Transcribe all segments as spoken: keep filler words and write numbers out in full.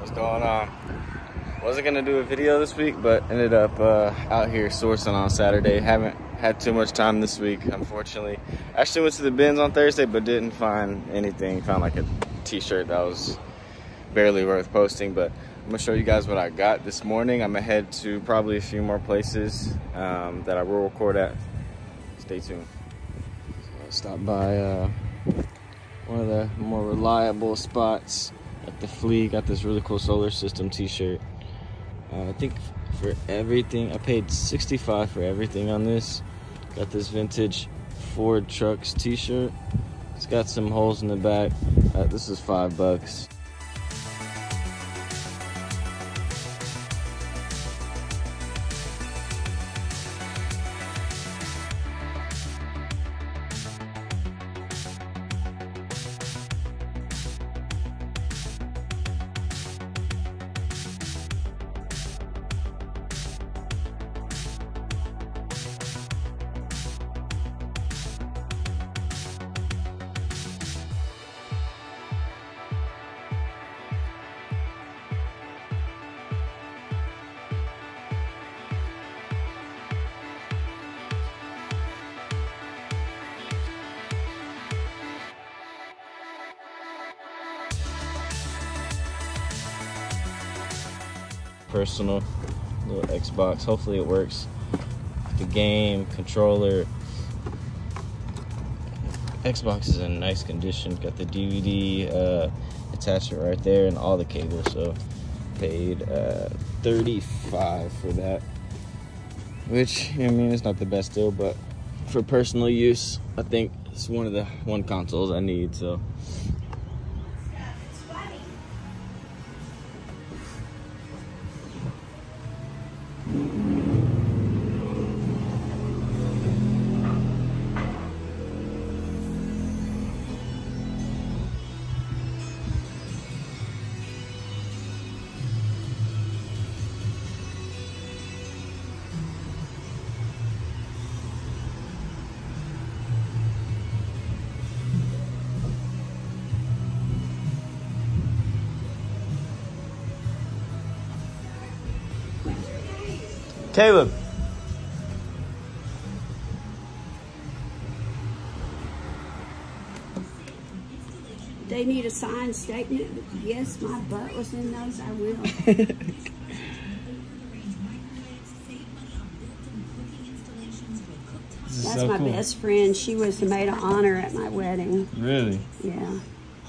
What's going on? Wasn't gonna do a video this week, but ended up uh, out here sourcing on Saturday. Haven't had too much time this week, unfortunately. Actually went to the bins on Thursday, but didn't find anything. Found like a t-shirt that was barely worth posting, but I'm gonna show you guys what I got this morning. I'm gonna head to probably a few more places um, that I will record at. Stay tuned. So I stopped by uh, one of the more reliable spots at the Flea. Got this really cool solar system t-shirt. Uh, I think for everything, I paid sixty-five for everything on this. Got this vintage Ford Trucks t-shirt. It's got some holes in the back. Uh, this is five bucks. Personal little Xbox. Hopefully it works. The game, controller. Xbox is in nice condition. Got the D V D uh, attachment right there and all the cables. So paid uh, thirty-five for that. Which, I mean, it's not the best deal, but for personal use, I think it's one of the one consoles I need. So. Caleb. They need a signed statement. Yes, my butt was in those. I will. That's so my cool. best friend. She was the maid of honor at my wedding. Really? Yeah.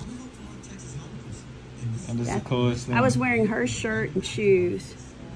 That is That, the coolest thing. I was wearing her shirt and shoes.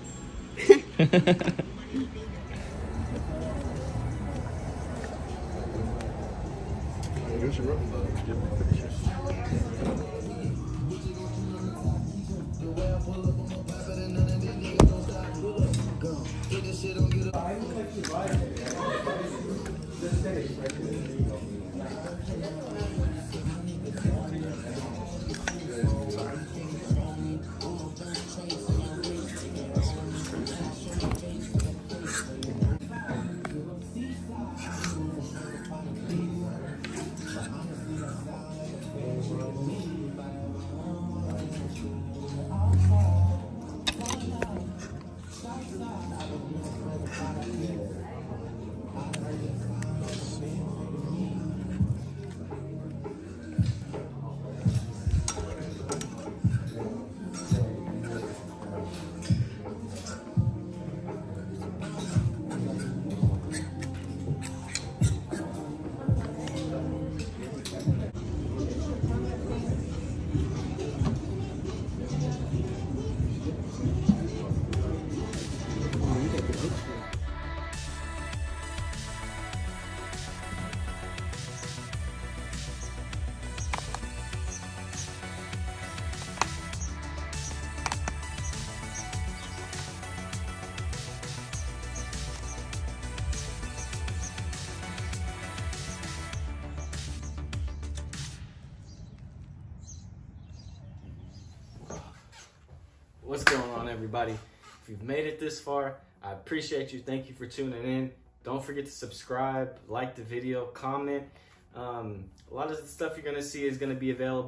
What's going on, everybody? If you've made it this far, I appreciate you. Thank you for tuning in. Don't forget to subscribe, like the video, comment. Um, a lot of the stuff you're gonna see is gonna be available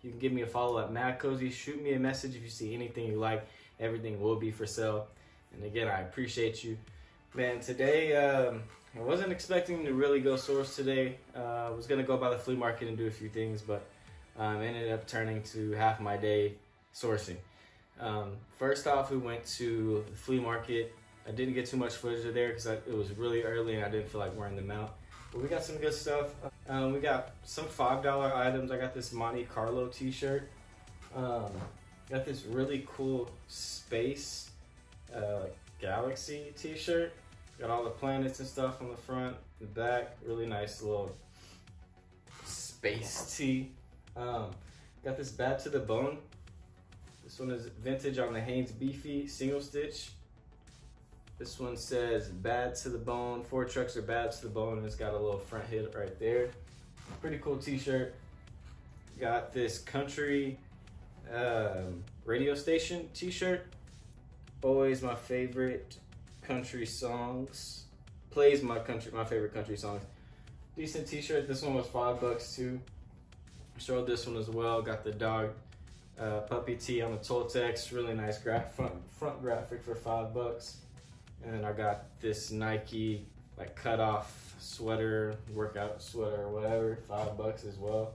You can give me a follow at Mad Cozy. Shoot me a message if you see anything you like. Everything will be for sale. And again, I appreciate you. Man, today, um, I wasn't expecting to really go source today. Uh, I was gonna go by the flea market and do a few things, but um, ended up turning to half my day sourcing. Um, first off, we went to the flea market. I didn't get too much footage of there because it was really early and I didn't feel like wearing them out. But we got some good stuff. Um, we got some five dollar items. I got this Monte Carlo t-shirt. Um, got this really cool space uh, galaxy t-shirt. Got all the planets and stuff on the front, the back. Really nice little space tee. Um, got this Bad to the Bone. This one is vintage on the Hanes Beefy single stitch. This one says Bad to the Bone. Four trucks are bad to the bone, and it's got a little front hit right there. Pretty cool t-shirt. Got this country um, radio station t-shirt. Always my favorite country songs. Plays my country, my favorite country songs. Decent t-shirt. This one was five bucks too. Showed this one as well. Got the dog uh, puppy tee on the Toltex. Really nice gra front front graphic for five bucks. And then I got this Nike like cut off sweater, workout sweater or whatever, five bucks as well.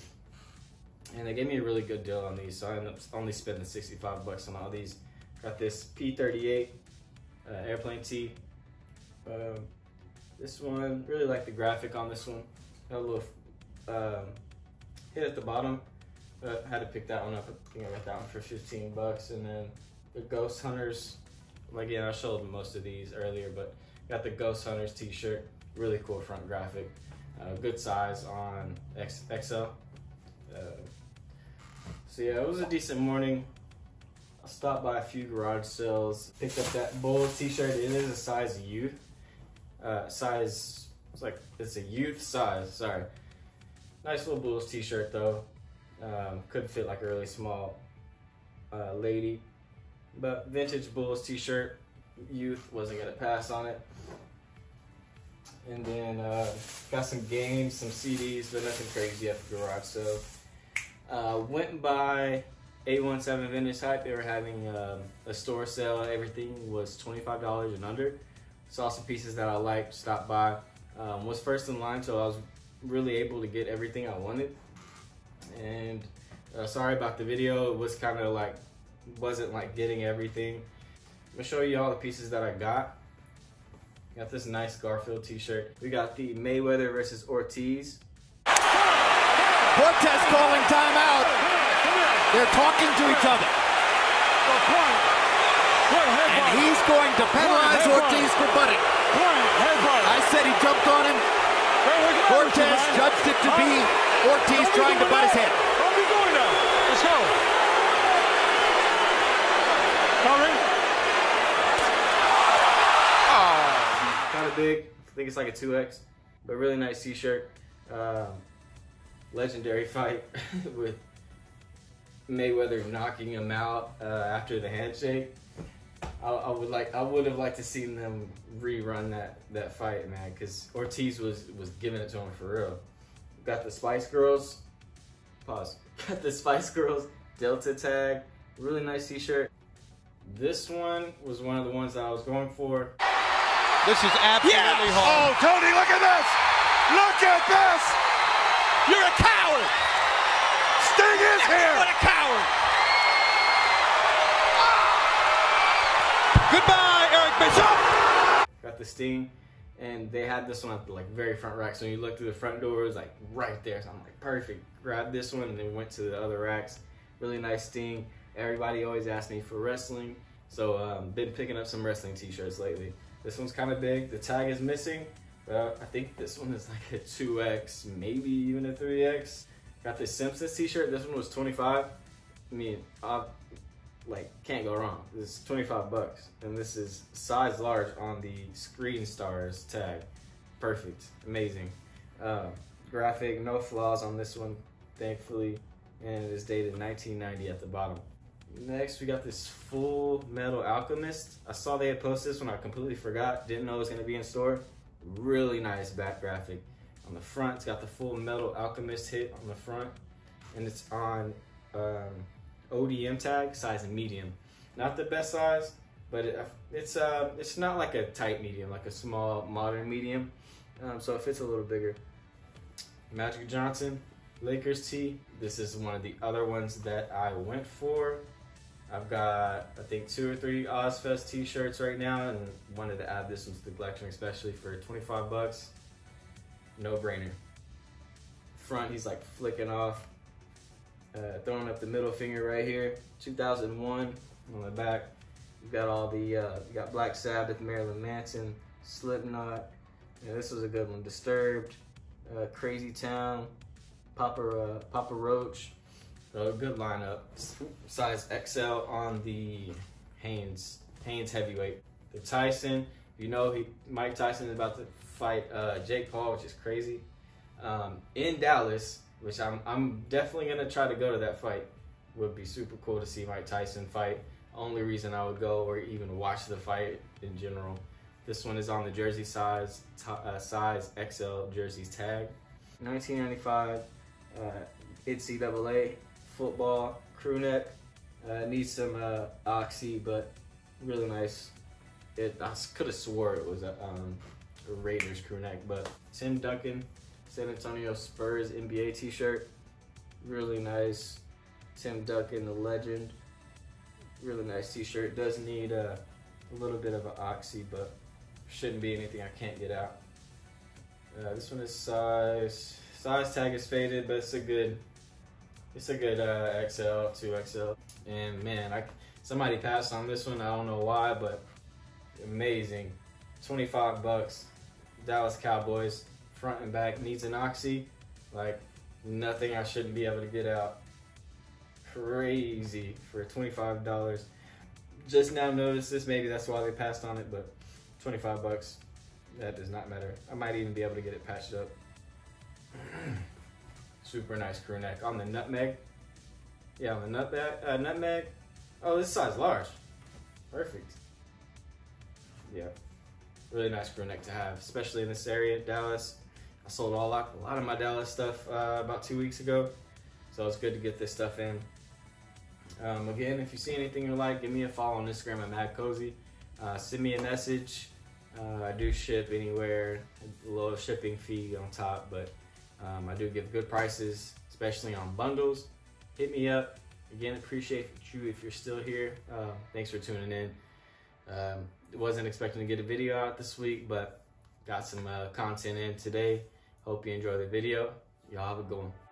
And they gave me a really good deal on these, so I ended up only spending sixty-five bucks on all these. Got this P thirty-eight uh, airplane tee. Um, this one, really like the graphic on this one. Got a little um, hit at the bottom, but had to pick that one up. I think I got that one for fifteen bucks. And then the Ghost Hunters. Again, I showed most of these earlier, but got the Ghost Hunters t-shirt. Really cool front graphic. Uh, good size on X L. Uh, so yeah, it was a decent morning. I stopped by a few garage sales. Picked up that Bulls t-shirt. It is a size youth. Uh, size, it's like, it's a youth size, sorry. Nice little Bulls t-shirt though. Um, could fit like a really small uh, lady. But vintage Bulls t-shirt, youth, wasn't gonna pass on it. And then uh, got some games, some C Ds, but nothing crazy at the garage sale. Uh, went by eight one seven Vintage Hype. They were having um, a store sale. Everything was twenty-five dollars and under. Saw some pieces that I liked, stopped by. Um, was first in line, so I was really able to get everything I wanted. And uh, sorry about the video. It was kind of like, wasn't like getting everything. I'm gonna show you all the pieces that I got. Got this nice Garfield t-shirt. We got the Mayweather versus Ortiz. Cortez calling timeout. They're talking to each other. And he's going to penalize Ortiz for butting. I said he jumped on him. Cortez judged it to be Ortiz trying to butt his head. Let's go. Oh, kind of big. I think it's like a two X, but really nice t-shirt. Um, legendary fight with Mayweather knocking him out uh, after the handshake. I, I would like, I would have liked to seen them rerun that that fight, man, because Ortiz was was giving it to him for real. Got the Spice Girls. Pause. Got the Spice Girls Delta tag. Really nice t-shirt. This one was one of the ones that I was going for. This is absolutely Yeah. hard. Oh, Tony, look at this! Look at this! You're a coward! Sting is here! What a coward! Goodbye, Eric Bishop! Got the Sting, and they had this one at the like very front rack. So when you look through the front door, it was like right there. So I'm like, perfect. Grabbed this one and then went to the other racks. Really nice Sting. Everybody always asks me for wrestling, so um, been picking up some wrestling t-shirts lately. This one's kind of big. The tag is missing, but I think this one is like a two X, maybe even a three X. Got this Simpsons t-shirt. This one was twenty-five. I mean, I like can't go wrong. This is twenty-five bucks, and this is size large on the Screen Stars tag. Perfect, amazing. Uh, graphic, no flaws on this one, thankfully, and it is dated nineteen ninety at the bottom. Next, we got this Full Metal Alchemist. I saw they had posted this one. I completely forgot. Didn't know it was going to be in store. Really nice back graphic. On the front, it's got the Full Metal Alchemist hit on the front. and it's on um, O D M tag, size medium. Not the best size, but it, it's uh, it's not like a tight medium, like a small modern medium. Um, so it fits a little bigger. Magic Johnson, Lakers tee. This is one of the other ones that I went for. I've got, I think, two or three OzzFest t-shirts right now, and wanted to add this one to the collection, especially for twenty-five bucks. No brainer. Front, he's like flicking off, uh, throwing up the middle finger right here. two thousand one on the back. You've got all the, uh, you got Black Sabbath, Marilyn Manson, Slipknot. Yeah, this was a good one. Disturbed, uh, Crazy Town, Papa, uh, Papa Roach. So a good lineup. Size X L on the Haynes, Haynes heavyweight. The Tyson, you know, he Mike Tyson is about to fight uh, Jake Paul, which is crazy. Um, in Dallas, which I'm, I'm definitely gonna try to go to that fight. Would be super cool to see Mike Tyson fight. Only reason I would go or even watch the fight in general. This one is on the jersey size, uh, size X L jerseys tag. nineteen ninety-five, uh, N C double A. Football crew neck. Uh, needs some uh, oxy, but really nice. It I could have swore it was a, um, a Raiders crew neck, but Tim Duncan, San Antonio Spurs N B A t-shirt. Really nice. Tim Duncan, the legend. Really nice t-shirt. Does need uh, a little bit of an oxy, but shouldn't be anything I can't get out. Uh, this one is size. Size tag is faded, but it's a good. It's a good uh, X L, two X L. And man, I, somebody passed on this one. I don't know why, but amazing. twenty-five bucks. Dallas Cowboys, front and back, needs an oxy. Like nothing I shouldn't be able to get out. Crazy for twenty-five dollars. Just now noticed this, maybe that's why they passed on it, but twenty-five bucks, that does not matter. I might even be able to get it patched up. Super nice crew neck. On the nutmeg. Yeah, on the nutmeg. Uh, nutmeg. Oh, this size large. Perfect. Yeah. Really nice crew neck to have, especially in this area, Dallas. I sold all a lot of my Dallas stuff uh, about two weeks ago. So it's good to get this stuff in. Um, again, if you see anything you like, give me a follow on Instagram at Mad Cozy. Uh, send me a message. Uh, I do ship anywhere. A little shipping fee on top, but Um, I do give good prices, especially on bundles. Hit me up. Again, appreciate you if you're still here. Uh, thanks for tuning in. Um, wasn't expecting to get a video out this week, but got some uh, content in today. Hope you enjoy the video. Y'all have a good one.